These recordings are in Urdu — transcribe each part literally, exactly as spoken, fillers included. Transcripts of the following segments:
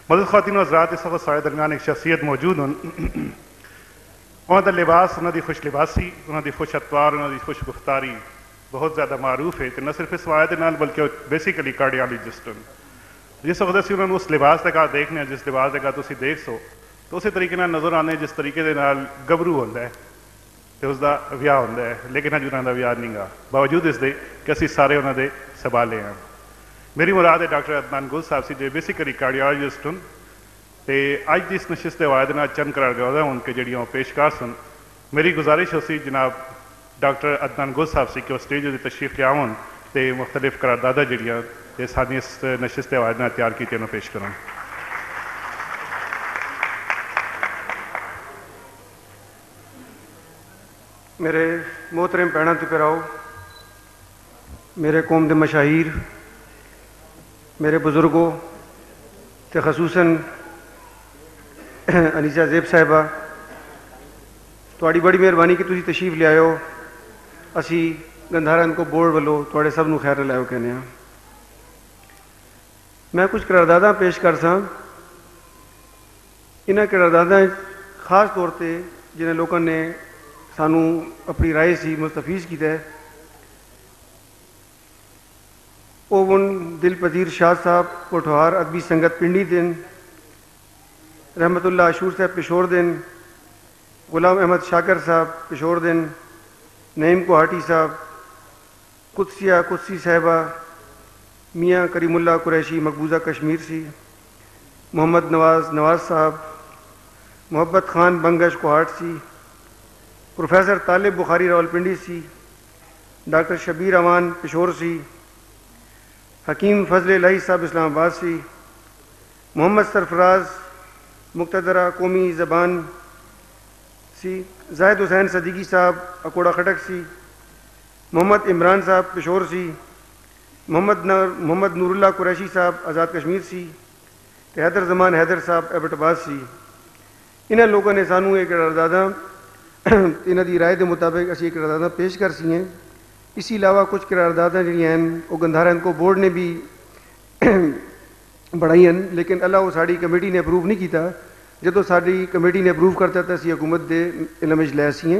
مدد خواتین و حضرات، اس وقت سارے درمیان ایک شخصیت موجود ہیں. انہوں کا لباس، انہوں کی خوش لباسی، انہوں کی خوش اتوار، انہوں کی خوش گفتاری بہت زیادہ معروف ہے. نہ صرف اس وعدے نال بلکہ بیسیکلی کارڈیالوجسٹ ہیں. جس وقت اسی انہوں نے اس لباس کا دیکھنے جس لباس کا تسی دیکھ سو تو اسی طریقے نال نظر آنے جس طریقے دے نال گبرو ہوتا ہے تو اس کا ویاہ ہوتا ہے، لیکن اج انہوں کا ویاہ نہیں گا، باوجود اس دے کہ اسی سارے انہوں دے سوالے ہیں. میری مراد ہے ڈاکٹر عدنان گل صاحب سی جو بیسیکلی کارڈیالوجسٹ ہیں. تو اج کی اس نشست وعدے نال چند قرارداداں ان کے جڑیاں پیشکار سن. میری گزارش ہو سی جناب ڈاکٹر عدنان گل صاحب سی کہ وہ اسٹیج کی تشریف لیا آن تو مختلف قرارداداں جڑیاں یہ ساری اس نشست وعدے نال تیار کی انہوں پیش کروں. میرے محترم بھੈਣਾਂ تے پیراؤ، میرے قوم دے مشاہیر، میرے بزرگوں تے خصوصاً انیسہ زیب صاحبہ، تھوڑی بڑی مہربانی کہ تسی تشریف لے آئے ہو. اسی گندھارا ہندکو بورڈ والوں تھوڑے سب نو خیر لائیو کہنے ہیں. میں کچھ قرارداداں پیش کر ساں. انہاں قرارداداں خاص طور تے جنہیں لوگوں نے سانو اپنی رائے سی مستفیض کیتا ہے. اوون دل پذیر شاہ صاحب کوٹھوار ادبی سنگت پنڈی دن، رحمت اللہ عاشور صاحب پشور دن، غلام احمد شاکر صاحب پشور دن، نعیم کوہاٹی صاحب، قدسیہ قدسی صاحبہ، میاں کریم اللہ قریشی مقبوضہ کشمیر سی، محمد نواز نواز صاحب، محبت خان بنگش کوہاٹ سی، پروفیسر طالب بخاری راولپنڈی سی، ڈاکٹر شبیر امان پشور سی، حکیم فضل الہی صاحب اسلام آباد سی، محمد سرفراز مقتدرہ قومی زبان سی، زاہد حسین صدیقی صاحب اکوڑا خٹک سی، محمد عمران صاحب پشور سی، محمد نور محمد نور اللہ قریشی صاحب آزاد کشمیر سی، حیدر زمان حیدر صاحب ایبٹ آباد سی. انہاں لوگوں نے سانو ایک قرارداداں انہاں دی رائے دے مطابق اسی قرارداداں پیش کر سی ہیں. اسی علاوہ کچھ قرارداداں جڑیاں ہیں وہ گندھارا ہندکو بورڈ نے بھی بڑھائی ہیں، لیکن اللہ وہ ساری کمیٹی نے اپروو نہیں کیتا. جدو ساری کمیٹی نے اپروو کرتا تو اسی حکومت دے علم وچ لے سی ہیں.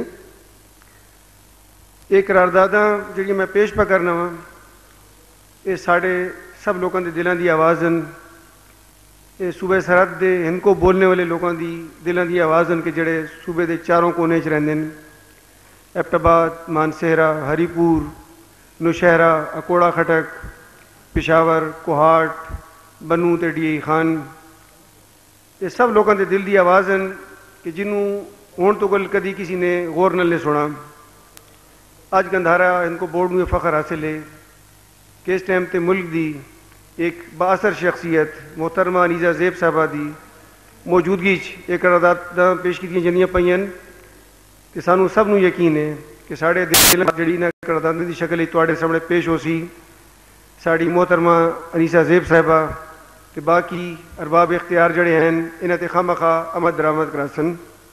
یہ قرارداداں جڑیاں میں پیش پا کرنا وا یہ ساڑھے سب لوگوں دے دلاں دی آواز ہیں. یہ صوبے سرحد دے ہندکو بولنے والے لوگوں دی دلاں دی آواز ہیں کہ جڑے صوبے دے چاروں کونے چ رہندے ہیں. ایبٹ آباد، مانسہرہ، ہری پور، نوشہرہ، اکوڑا خٹک، پشاور، کوہاٹ، بنو تے ڈی آئی خان، یہ سب لوگوں دے دل دی آواز ہیں کہ جنہوں ہون تو گل کدی کسی نے غور نہ لے سنا. آج گندھارا ہندکو بورڈ میں فخر حاصل ہے کہ اس ٹائم تے ملک دی ایک بااثر شخصیت محترمہ انیسہ زیب صاحبہ دی موجودگی ایک قرارداد پیش کی جنیاں پئی ہیں کہ سانو سب نو یقین ہے کہ ساڑھے دل جڑی نہ قرارداد دی شکل تواڈے سامنے پیش ہو سی. ساڑی محترمہ انیسہ زیب صاحبہ تے باقی ارباب اختیار جڑے ہیں انہاں تے خامخواہ آمد درآمد کراسن.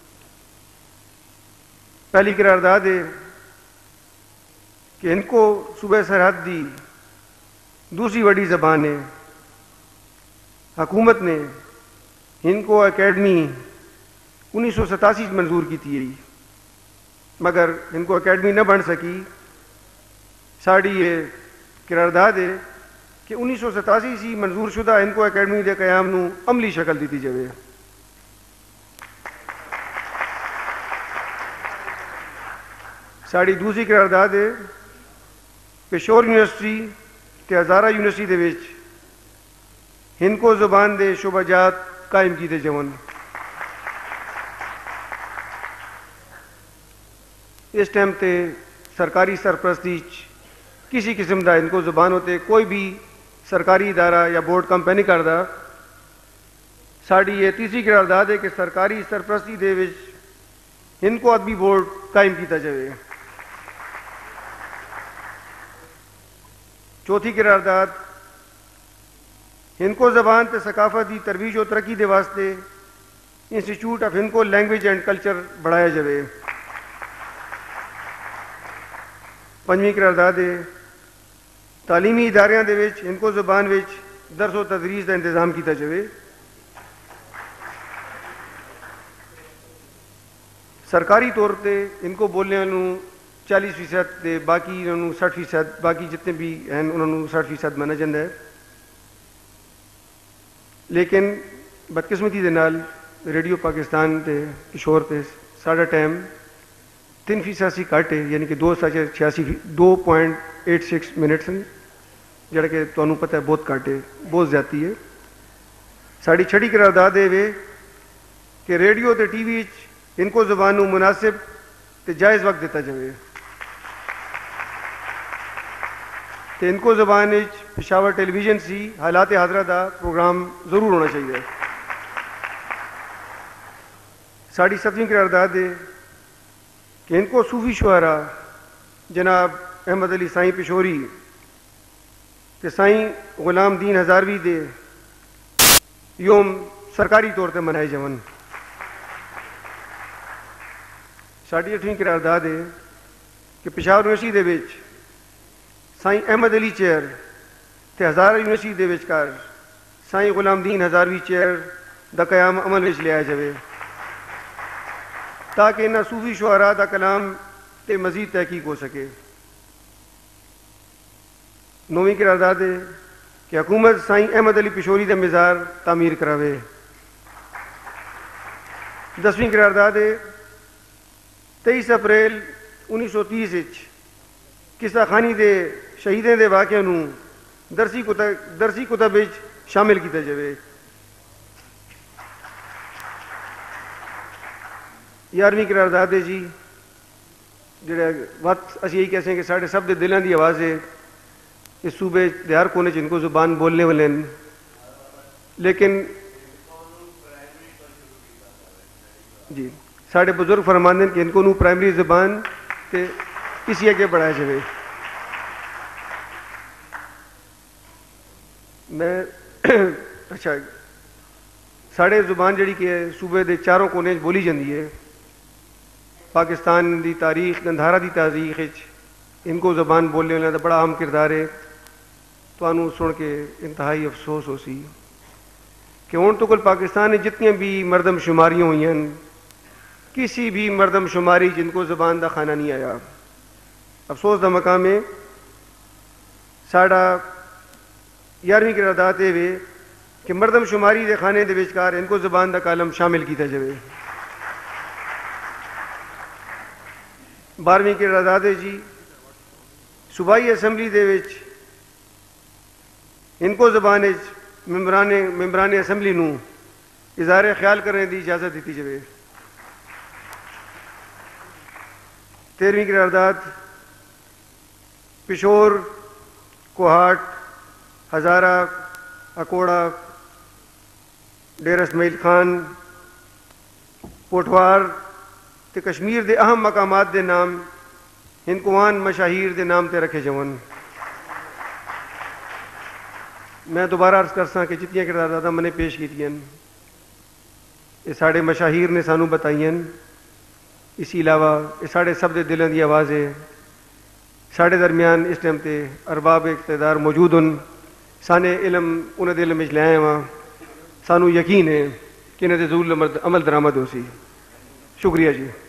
پہلی قرارداد ہے کہ ہندکو صوبہ سرحد دی دوسری بڑی زبان ہے. حکومت نے ہندکو اکیڈمی انیس سو ستاسی منظور کی تھی مگر ہندکو اکیڈمی نہ بن سکی. ساڑی یہ قرارداد ہے کہ انیس سو ستاسی سی منظور شدہ ہندکو اکیڈمی دے قیام نو عملی شکل دیتی جائے. ساڑی دوسری قرارداد ہے پشور یونیورسٹی تے ہزارہ یونیورسٹی دے وچ ہندکو زبان دے شعبہ جات قائم کیتے جون. اس ٹائم تے سرکاری سرپرستی کسی قسم دا ہندکو زبان ہوتے کوئی بھی سرکاری ادارہ یا بورڈ کم پہ نہیں کرتا. ساڑی یہ تیسری قرارداد ہے کہ سرکاری سرپرستی دے وچ ہندکو ادبی بورڈ قائم کیتا جائے. چوتھی قرارداد ہندکو زبان تے ثقافت دی ترویج و ترقی دے واسطے institute of Hindko language and culture بڑھایا جائے. پنجویں قرارداد ہے تعلیمی اداریاں دے وچ ہندکو زبان وچ درس و تدریس کا انتظام کیتا جائے. سرکاری طور پہ ان کو بولنے والوں چالیس فیصد تے باقی انہوں سٹھ فیصد باقی جتنے بھی ہیں انہوں سٹھ فیصد مانا جاتا ہے. لیکن بدقسمتی دے نال ریڈیو پاکستان تے کشور تے ساڑھا ٹائم تین فیصد سی کٹ ہے, یعنی کہ دو ساچے چھیاسی دو پوائنٹ ایٹ سکس منٹس ہیں, جڑا کہ تمہیں پتہ ہے بہت کٹ ہے, بہت زیادتی ہے. ساری چھڑی قرارداد ہے کہ ریڈیو تے ٹی وی ان کو زبان نو مناسب تے جائز وقت دیتا جائے. تے ان کو زبان پشاور ٹیلی ویژن سی حالات حاضرہ دا پروگرام ضرور ہونا چاہیے. ساری ستویں قرارداد ہے کہ ان کو صوفی شعراء جناب احمد علی سائیں پشوری تے سائیں غلام دین ہزاروی دے یوم سرکاری طور تے منائے جون. ساڑھی اٹھویں قرارداد ہے کہ پشاور یونیورسٹی دے وچ سائیں احمد علی چیئر تے ہزارہ یونیورسٹی دے وچکار سائیں غلام دین ہزاروی چیئر دا قیام عمل وچ لیا جاوے تاکہ انہاں صوفی شعراء دا کلام تے مزید تحقیق ہو سکے. نویں قرارداد ہے کہ حکومت سائیں احمد علی پشوری دا مزار تعمیر کراوے. دسویں قرارداد ہے تیئیس اپریل انیس سو تیس قصہ خانی دے شہیدیں دے واقعے نو درسی کتب درسی کتب وچ شامل کیتا جاوے. یارویں قرارداد ہے جی جڑا وقت اسی یہی کہتے ہیں کہ ساڑھے سب دے دلاں دی آواز ہے اس صوبے دے ہر کونے جن کو زبان بولنے والے ہیں, لیکن جی ساڑھے بزرگ فرماندن کہ ان کو نو پرائمری زبان تے اسی اگے بڑھایا جائے. میں اچھا ساڑھے زبان جڑی کہ صوبے دے چاروں کونے بولی جاندی ہے, پاکستان دی تاریخ گندھارا دی تاریخ ان کو زبان بولنے والے دا بڑا اہم کردار ہے. تو انہوں سن کے انتہائی افسوس ہو سی کہ ہوں تو کل پاکستان میں جتنی بھی مردم شماریاں ہوئی ہیں کسی بھی مردم شماری جن کو زبان دا کھانا نہیں آیا. افسوس دا مقام ہے ساڑھا یارویں قرارداد ہے کہ مردم شماری دے کھانے دے وچکار ان کو زبان دا کالم شامل کیتا جائے. بارہویں قرارداد ہے جی صوبائی اسمبلی دے وچ ان کو زبان ممبران ممبران اسمبلی نو اظہار خیال کرنے دی اجازت دیتی جائے. تیرہویں قرارداد پشور کوہاٹ ہزارہ اکوڑا ڈیرہ اسماعیل خان پوٹوار تے کشمیر دے اہم مقامات دے نام ہندکوان مشاہیر دے نام تے رکھے جون. میں دوبارہ عرض کرساں کہ جتنی قرارداداں میں نے پیش کی ہیں یہ ساڑھے مشاہیر نے سانو بتائی ہیں. اسی علاوہ یہ ساڑھے سب دے دلوں دی آواز ہے. ساڑھے درمیان اس ٹائم تے ارباب اقتدار موجود ہیں, سانے علم انہیں دے علم وچ لے آئے ہاں, سانو یقین ہے کہ انہیں دے ضرور عمل درآمد ہو سی. شکریہ جی.